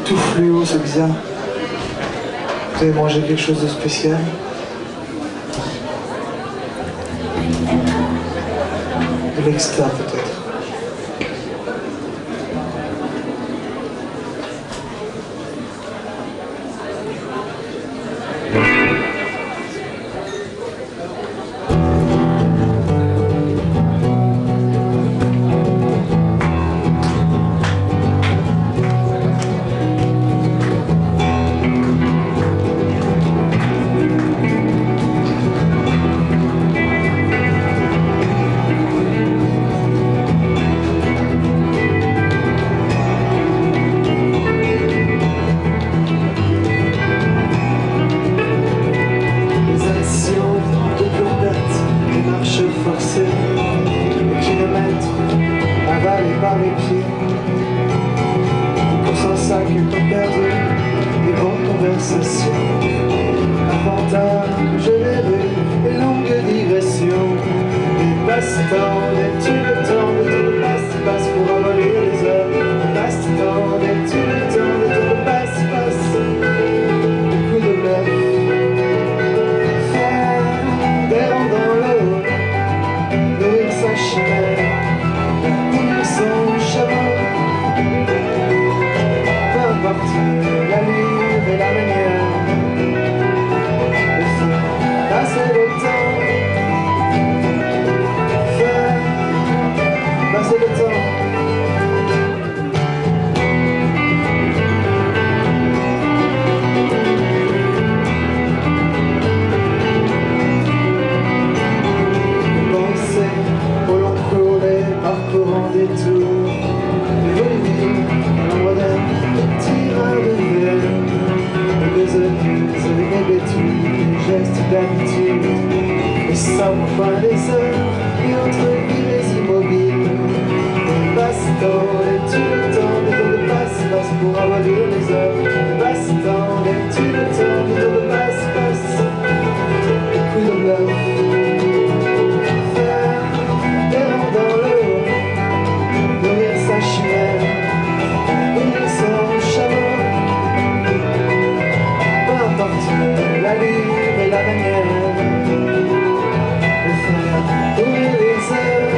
tout fluo, c'est bizarre. Vous avez mangé quelque chose de spécial? De l'extra peut-être. Par les pieds, pour sans sac et pour perdre des grandes conversations. Avantages élevés et longues digressions, des passe-temps, des tubes de temps, des tours de passe-passe pour avaler les heures. Des passe-temps, des tubes de temps, des tours de passe-passe, des coups de bluff, faire des rangs dans l'eau, nourrir sa chimère, son chameau, peu importe l'allure et la manière de faire passer le temps, faire passer le temps. Penser au long cours des parcourant des tours, des volumes, un modèle, des tireurs de verre, des besogneuses avec des bêtuses, des gestes d'habitude, des sommes au coin des heures et autres villes immobiles, des passe-temps, des tubes de temps, des tours de passe-passe pour avaler les heures, des passe-temps, des tubes de temps, des tours de passe-passe, des coups de bluff. L'allure et la manière de faire courir les heures,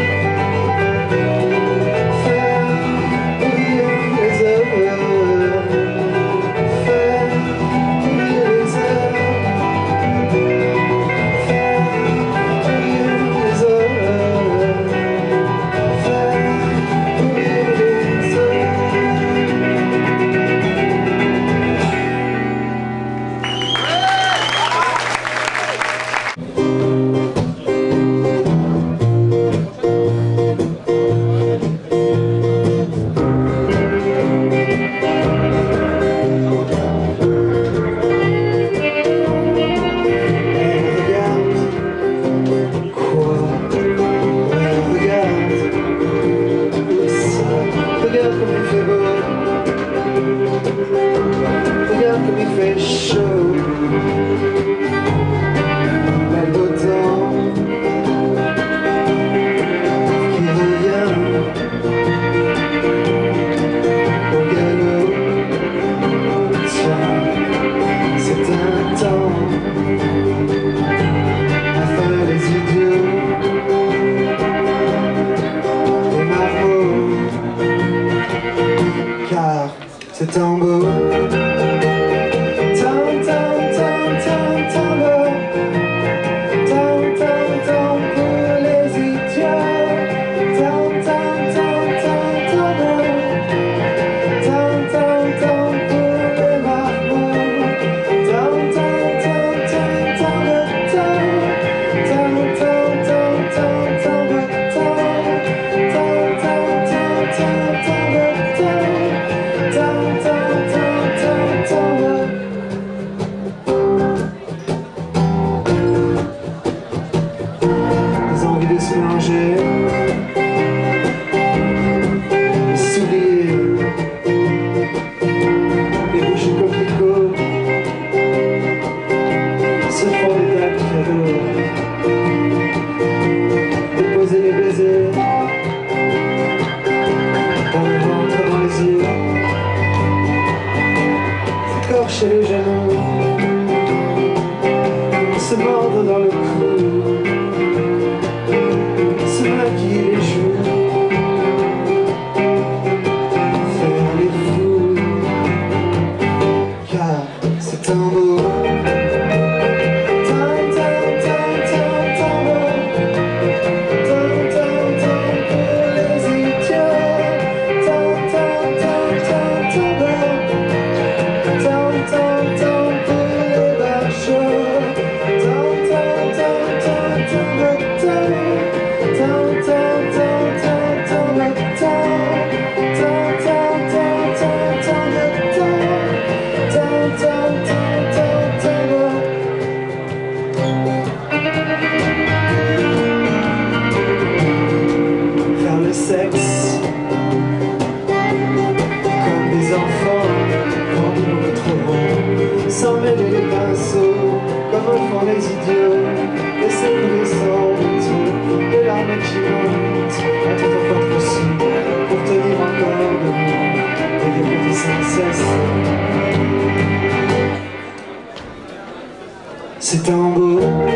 faire courir les heures, faire courir les heures, faire courir les heures, faire courir les heures. Regarde comme il fait beau, regarde comme il fait chaud, le beau temps qui revient au galop. Tiens, c'est un temps à faire les idiots, les marmots, car c'est un beau pour les idiots, pour les marmots, lâcher les genoux, se mordre dans le cou, se maquiller les joues, faire les fous, car c'est un beau sexe comme des enfants quand nous retrouvons sans mêler les pinceaux comme au fond les idiots laisser couler sans retour les larmes qui montent être encore trop sous pour tenir encore debout et répéter sans cesse c'est un beau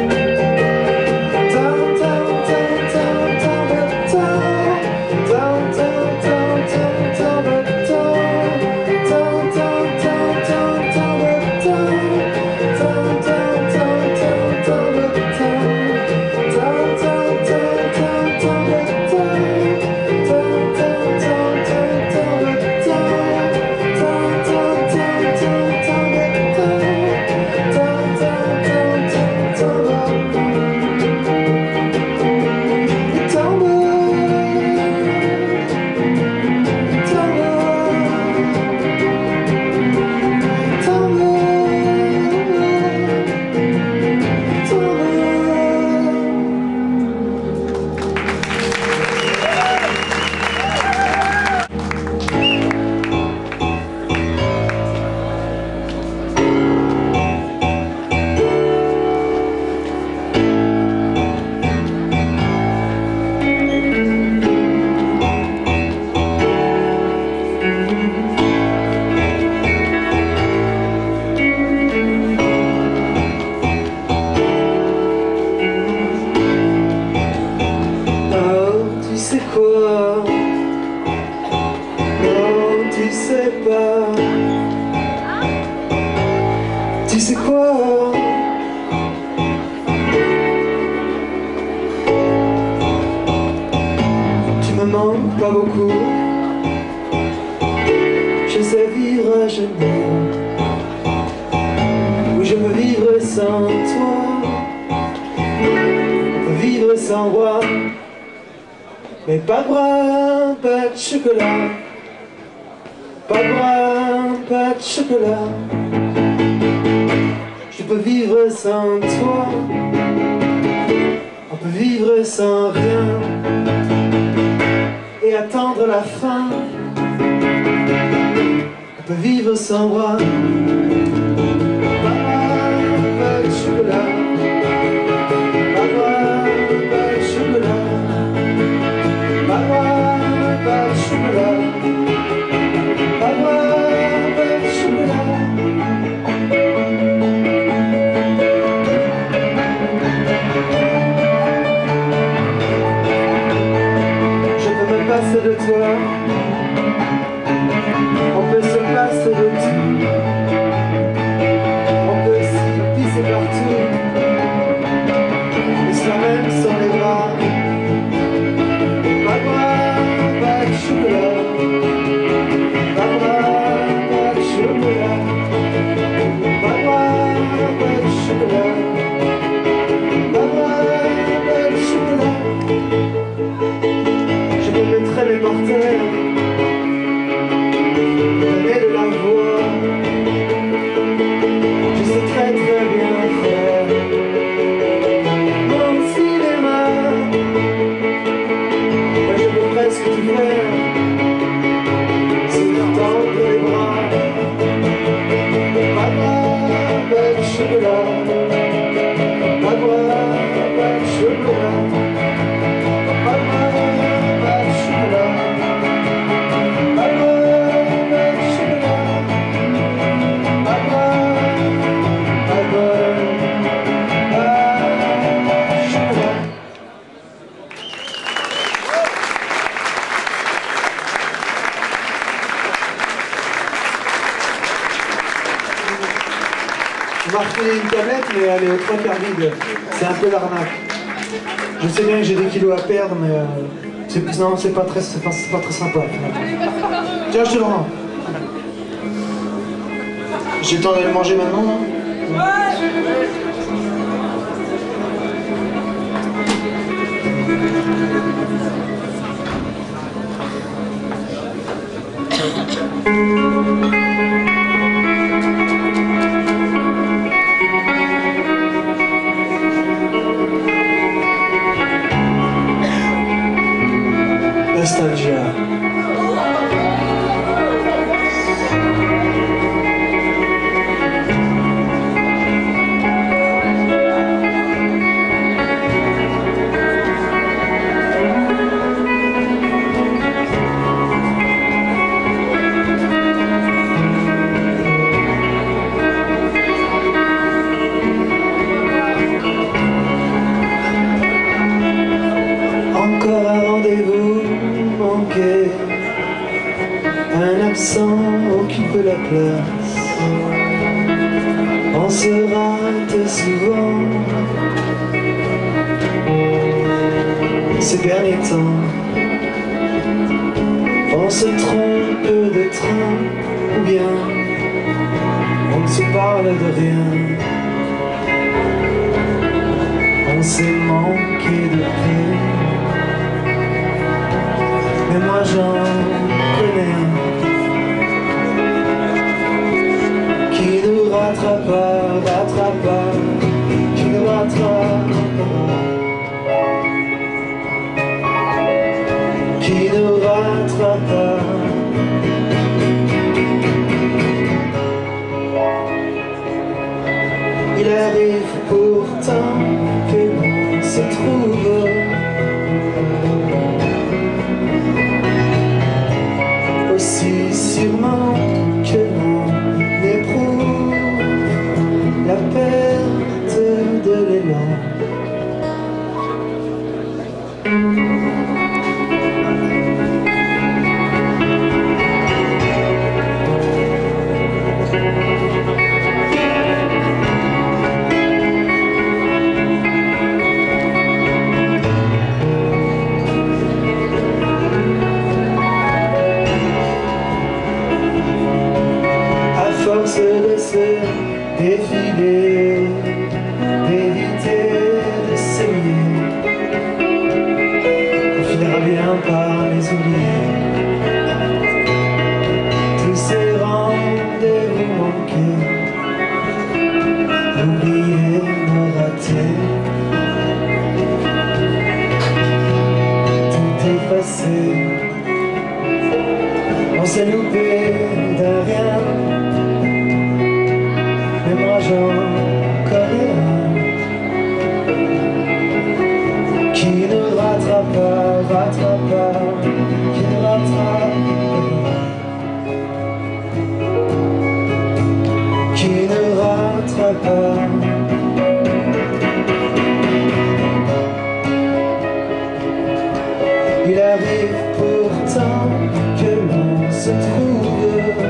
Tu sais quoi? Tu me manques pas beaucoup. Je sais vivre à genoux. Oui, je peux vivre sans toi. On peut vivre sans roi. Mais pas de bras, pas de chocolat. Pas de bras, pas de chocolat. Je peux vivre sans toi. On peut vivre sans rien et attendre la fin. On peut vivre sans roi. Pas de bras, pas de chocolat. Pas de bras, pas de chocolat. Pas de bras, pas de chocolat. Pas de bras, pas de chocolat. De toi, on peut se passer de tout, on peut s'y pisser partout, et soi-même sur les bras. Pas de bras, pas de chocolat. Pas de bras, pas de chocolat. Pas de bras, pas de chocolat. Pas de bras, pas de chocolat. Je me mettrai les par terre, donner de la voix. Je sais très très bien faire mon cinéma. Moi je peux presque tout faire, c'est de tendre les bras. Pas de bras, pas de chocolat. Pas de bras, pas de chocolat. Pas de bras, pas de chocolat. Pas de bras, pas de chocolat. Pas de bras. On m'a refilé une tablette, mais elle est aux 3/4 vide. C'est un peu l'arnaque. Je sais bien que j'ai des kilos à perdre, mais non, c'est pas très sympa. Tiens, je te le rends. J'ai le temps d'aller manger maintenant, non? Nostalgia. Encore un rendez-vous manqué, un absent occupe la place. On se rate souvent ces derniers temps. On se trompe de train, ou bien on ne se parle de rien. On s'est manqué de paix, mais moi j'en connais qui nous rattrape pas, qui nous rattrape pas, qui nous rattrape pas. Il arrive pourtant que l'on se trouve aussi sûrement que l'on éprouve la perte de l'élan. De se défiler, d'éviter de s'aimer, on finira bien par les oublier. Tous ces rendez-vous manqués, oublier, me rater, tout effacé. On s'est loupé d'un rien, mais moi j'en connais un qui ne rattrape pas, qui ne rattrape pas, qui ne rattrape pas. Il arrive pourtant que l'on se trouve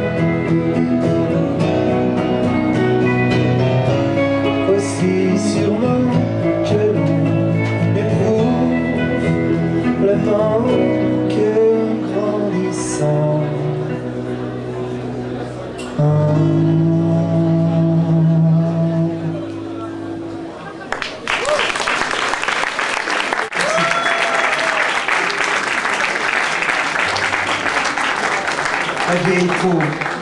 aussi sûrement que l'on éprouve le manque grandissant. La vieille peau.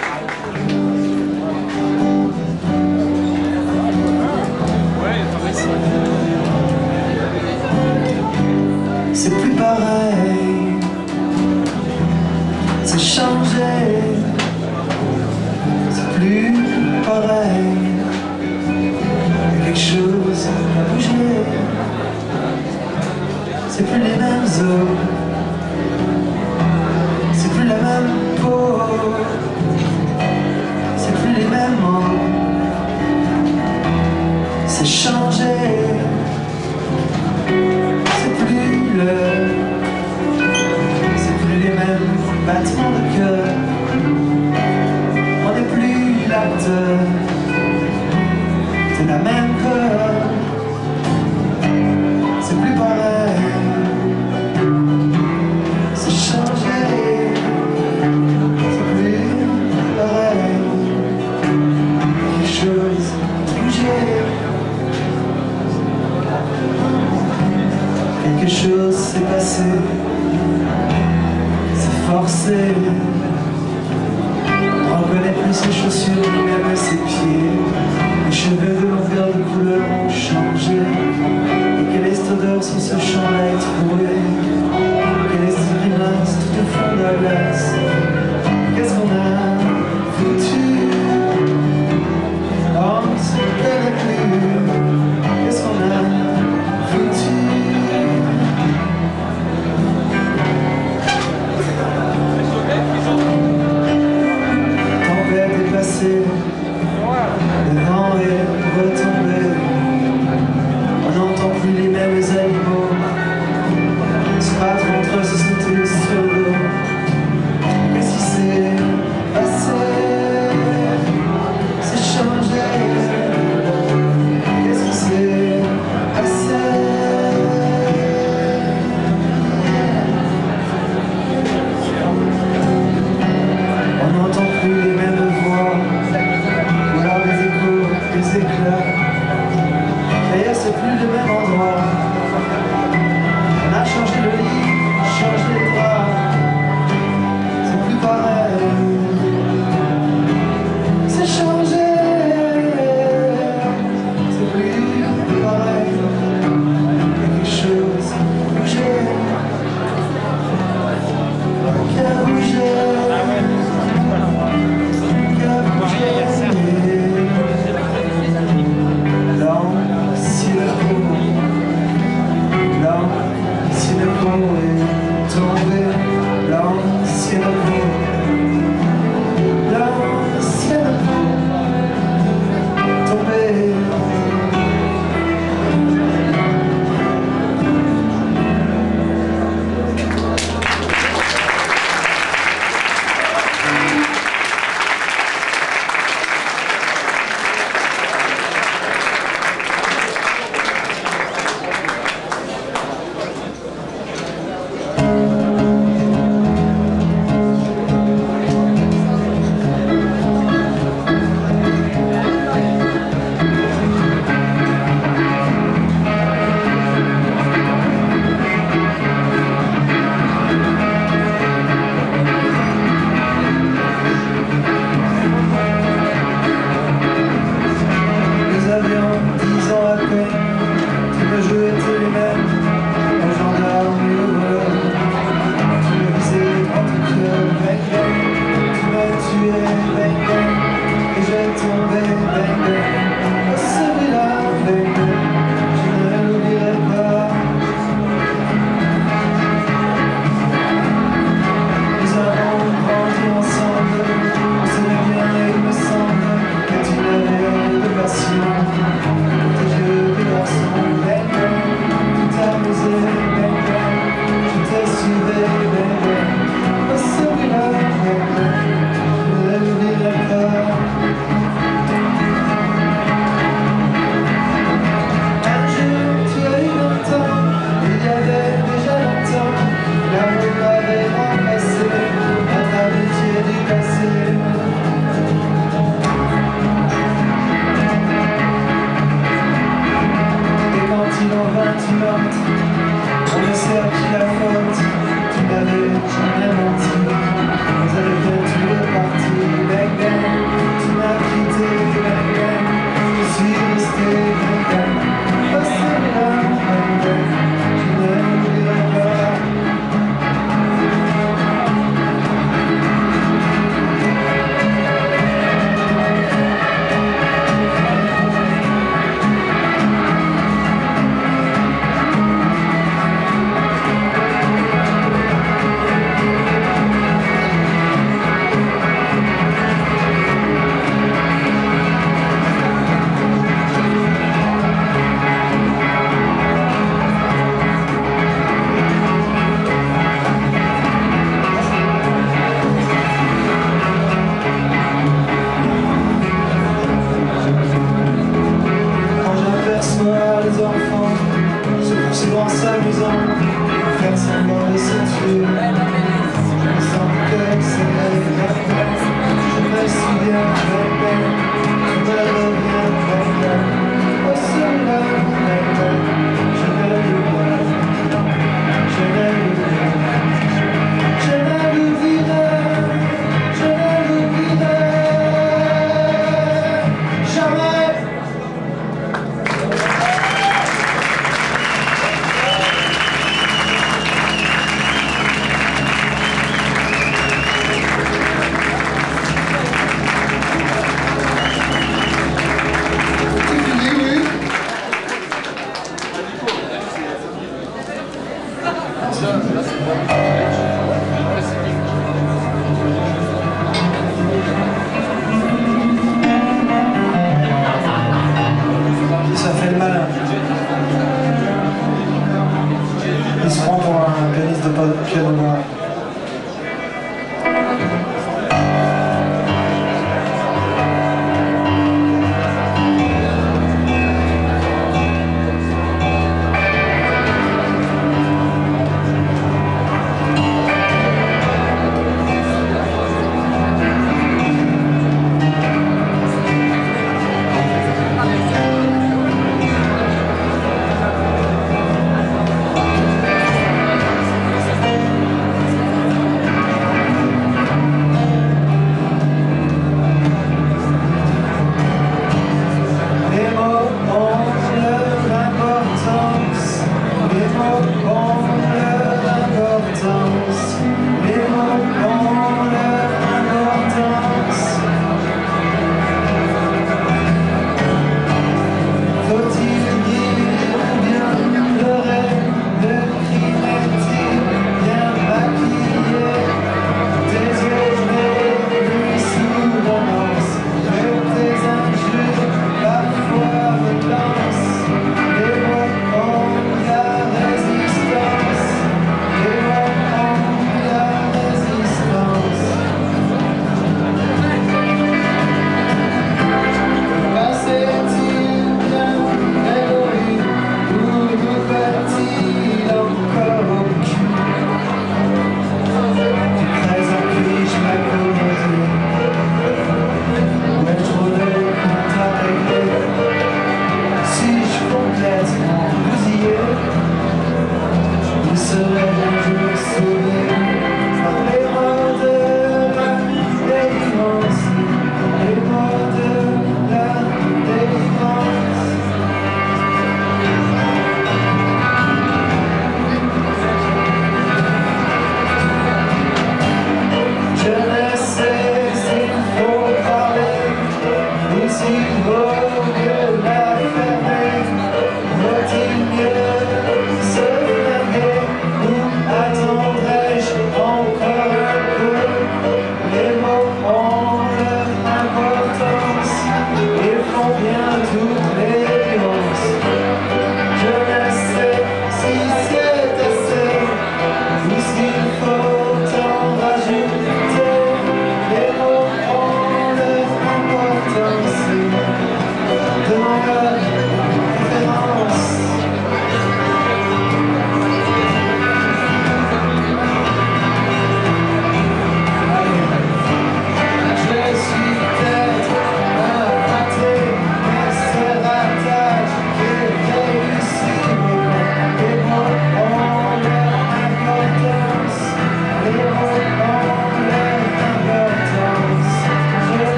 C'est plus pareil, c'est changé, c'est plus pareil, quelque chose a bougé, c'est plus les mêmes os, c'est plus la même peau, c'est plus les mêmes mots, c'est changé. C'est plus les mêmes battements de cœur, on n'est plus l'acteur, passé, c'est forcé. On reconnaît plus ses chaussures, ni même ses pieds. Les cheveux de longueur de couleur ont changé. Et quelle est cette odeur sur ce champ-là étroué? Quelle est cette grimace tout au fond de la glace? Qu'est-ce qu'on a foutu? On se connaît plus. Qu'est-ce qu'on a foutu? Tempête est passée, le vent est retombé. On n'entend plus les mêmes animaux se battre entre eux, se sauter sur le dos. Qu'est-ce qui s'est passé? C'est changé. Qu'est-ce qui s'est passé? On n'entend plus les mêmes voix, ou alors des échos, des éclats. D'ailleurs, c'est plus le même endroit. On a changé le lit, changé les draps. C'est plus pareil. C'est changé. C'est plus pareil. Quelque chose a bougé. Qui a bougé. Qui a bougé. L'ancienne peau est tombée, l'ancienne peau, l'ancienne peau tombée.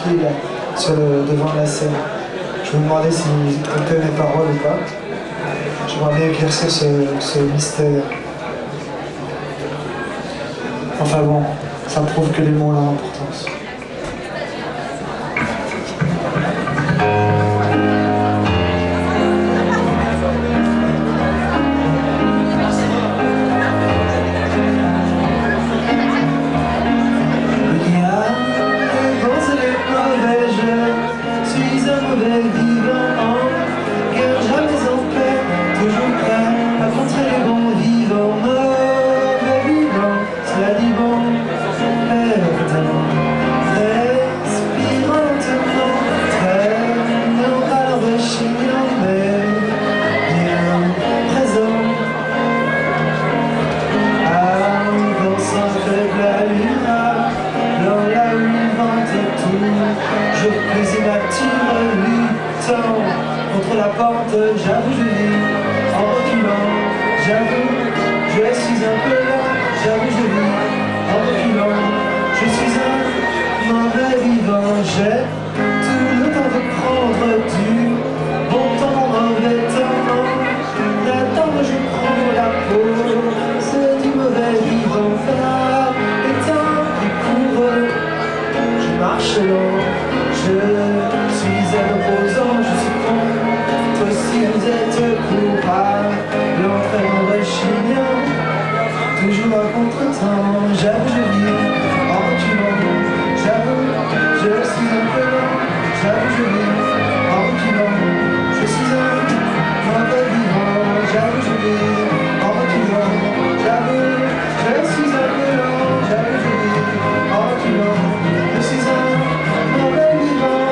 qui là, devant la scène. Je me demandais s'il écoutait mes paroles ou pas. J'aimerais bien éclaircir ce mystère. Enfin bon, ça prouve que les mots ont leur importance. Contre la porte, j'avoue, je vis en reculant, j'avoue, je suis un peu là, j'avoue, je vis en reculant, je suis un mauvais vivant, j'ai tout le temps de prendre du bon temps, mauvais temps, d'attendre, je prends la peau, c'est du mauvais vivant, là, les temps qui courent, je marche lent, je suis un opposant, je suis con. Si vous êtes coupable, l'entraînement rechignant, toujours à contre-temps, j'avoue je vis en reculant, j'avoue je suis un peu lent, j'avoue je vis en reculant, je suis un mauvais vivant, j'avoue je vis en reculant, j'avoue je suis un peu lent, j'avoue je vis en reculant, je suis un mauvais vivant.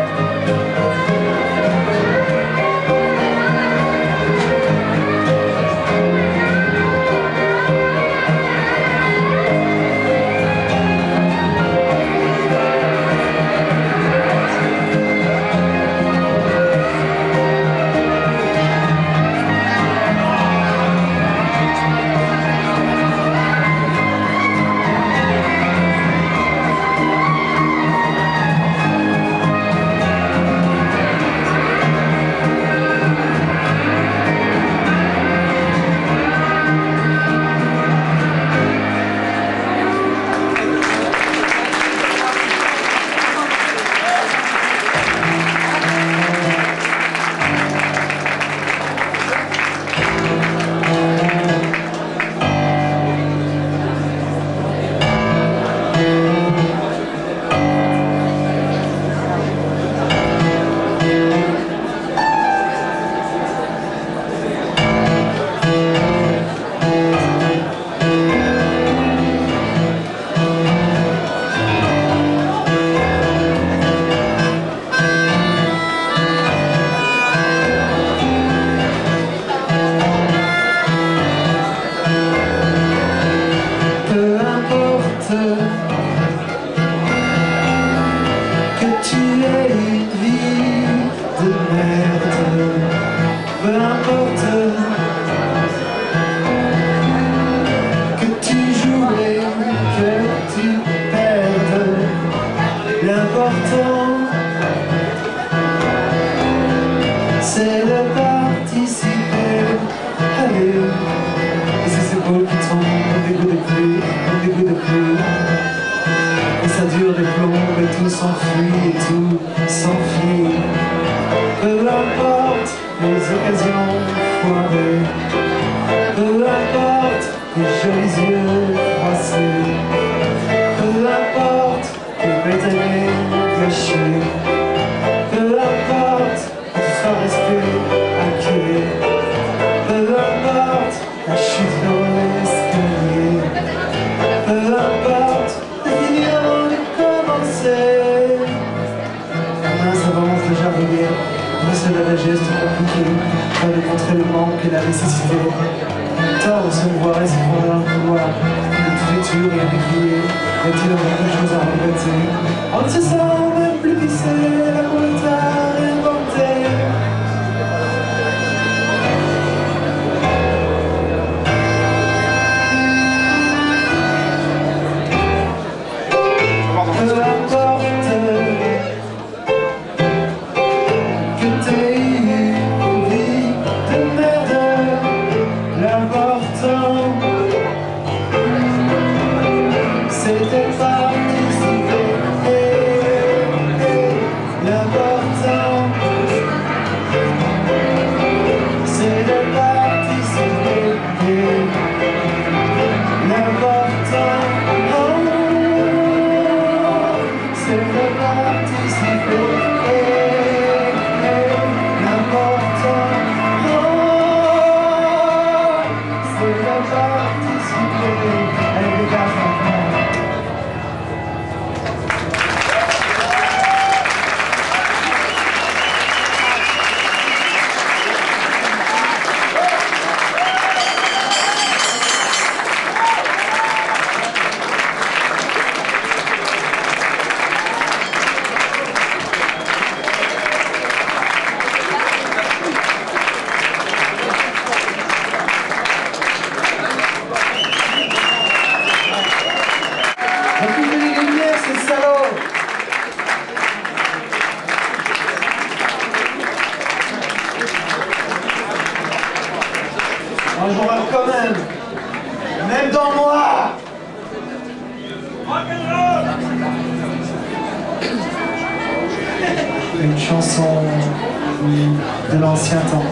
Que tu aies une vie de merde, peu importe que tu joues et que tu perdes, l'important c'est de participer. Allez, et ces épaules qui tombent comme des gouttes de pluie, comme des gouttes de pluie. Et ça dure des plombs et tout s'enfuit et tout s'enfuit. Peu importe les occasions foirées, peu importe les jolis yeux froissés, peu importe les bêtes aimées gâchées, peu importe que tu sois resté acculé, peu importe la chute dans l'escalier, peu importe ça avance déjà régulier, recèle la geste compliqué, pas de contrer le manque et la nécessité. Tard se voir et se prendre un pouvoir, de tout vêtu et décrié, y a-t-il encore quelque chose à regretter? On ne se sent même plus pisser, la route à réinventer. Peu importe participer. L'important, c'est de participer. Elle dégage maintenant. Recule les lumières, ces salauds! Moi, je vois quand même dans moi! Une chanson de l'ancien temps.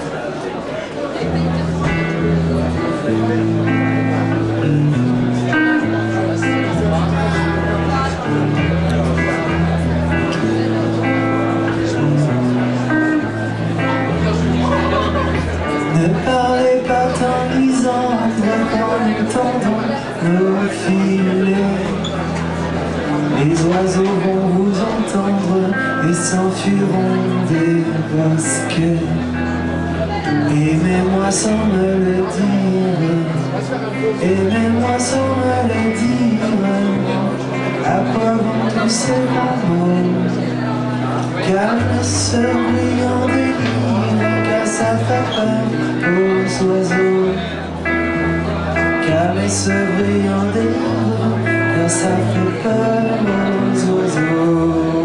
Ne parlez pas tant lisant, quand nous tendons nos filets. Les oiseaux vont vous entendre et s'enfuiront des bosquets. Aimez-moi sans me le dire, aimez-moi sans me le dire. À quoi vont tous ces mots? Calme ce brillant délire, car ça fait peur aux oiseaux. Calme ce brillant délire, car ça fait peur aux oiseaux.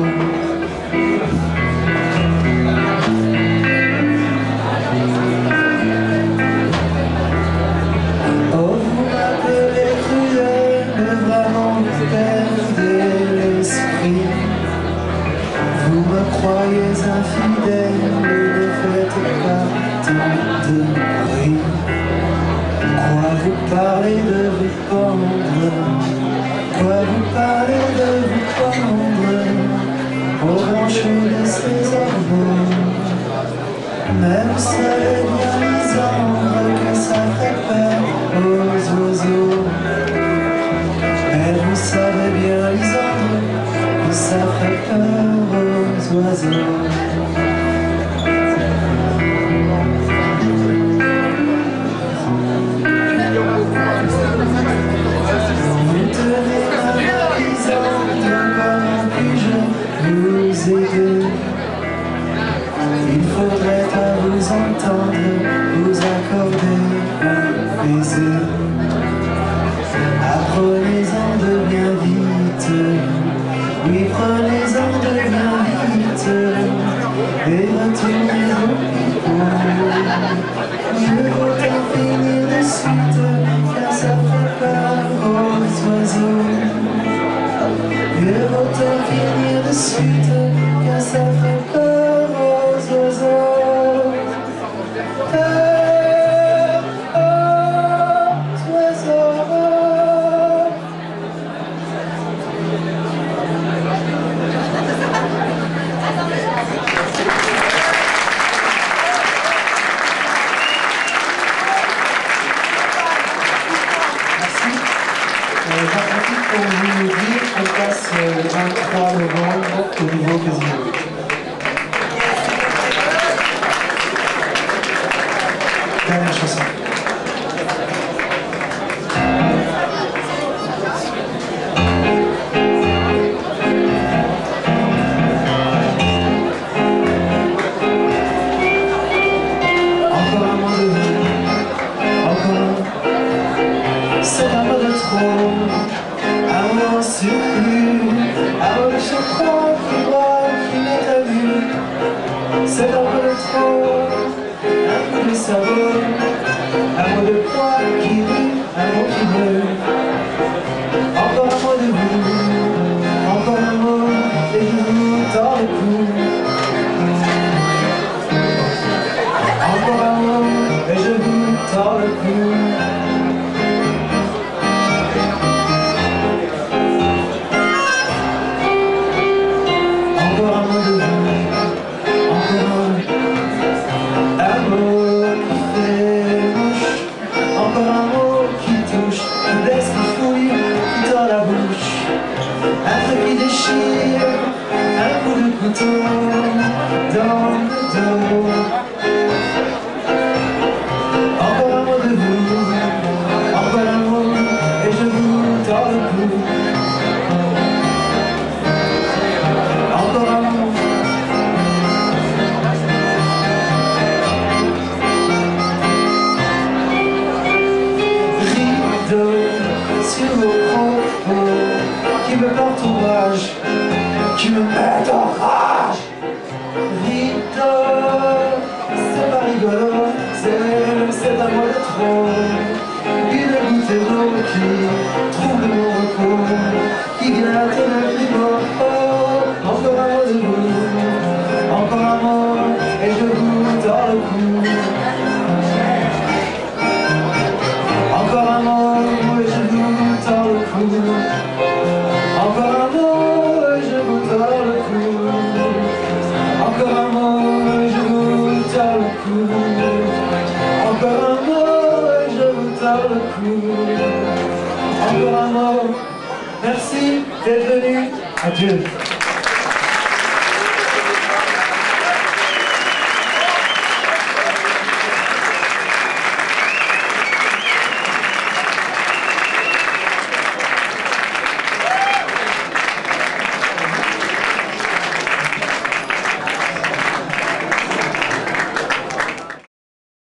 Oh, vous m'appelez cruel, mais vraiment vous perdez l'esprit. Vous me croyez infidèle, ne faites pas tant de bruit. Quoi vous parlez de vous pendre? Quoi vous parlez de vous pendre aux branches de ces arbres? Mais vous savez bien, Lisandre, que ça fait peur aux oiseaux. Mais vous savez bien, Lisandre, que ça fait peur aux oiseaux. Vous tenez ma main, Lisandre, comment puis-je vous aider? Il faudrait à vous entendre, vous accorder un baiser. Apprenez-en de bien vite, oui, prenez-en de bien vite, et retournez au pipeau. Mieux vaut en finir de suite, car ça fait peur aux oiseaux. Mieux vaut en finir de suite, car ça fait peur aux oiseaux. Peur aux oiseaux. J'en profite pour vous dire qu'on passe le 23 novembre au nouveau casino. Dernière chanson. Encore un mois de vie, encore. C'est un peu de trop. Amour surpris, amour de surprend qui voit, qui n'est à vue. C'est un peu de trop, un peu de cerveau, amour de poids qui rit, amour qui brûle. Encore un mot de vous, encore un mot, et je vous tords le cou. Encore un mot, et je vous tords le cou. couteau dans le dos. Encore un mot de vous, encore un mot, et je vous tords le cou. Encore un mot. Rideau sur vos propos qui me portent ouvrage, qui me mettent en rage. Rideau, c'est pas rigolo, c'est à moi de trop. Une goutte d'eau qui trouble mon repos, qui glatte le frigo. Oh, encore un mot de vous, encore un mot, et je vous tords le cou. Encore un mot, et je vous tords le cou. Encore un mot, et je vous tords le cou. Encore un mot, et je vous tords le cou. Encore un mot, et je vous tords le cou. Encore un mot. Merci d'être venu. Adieu.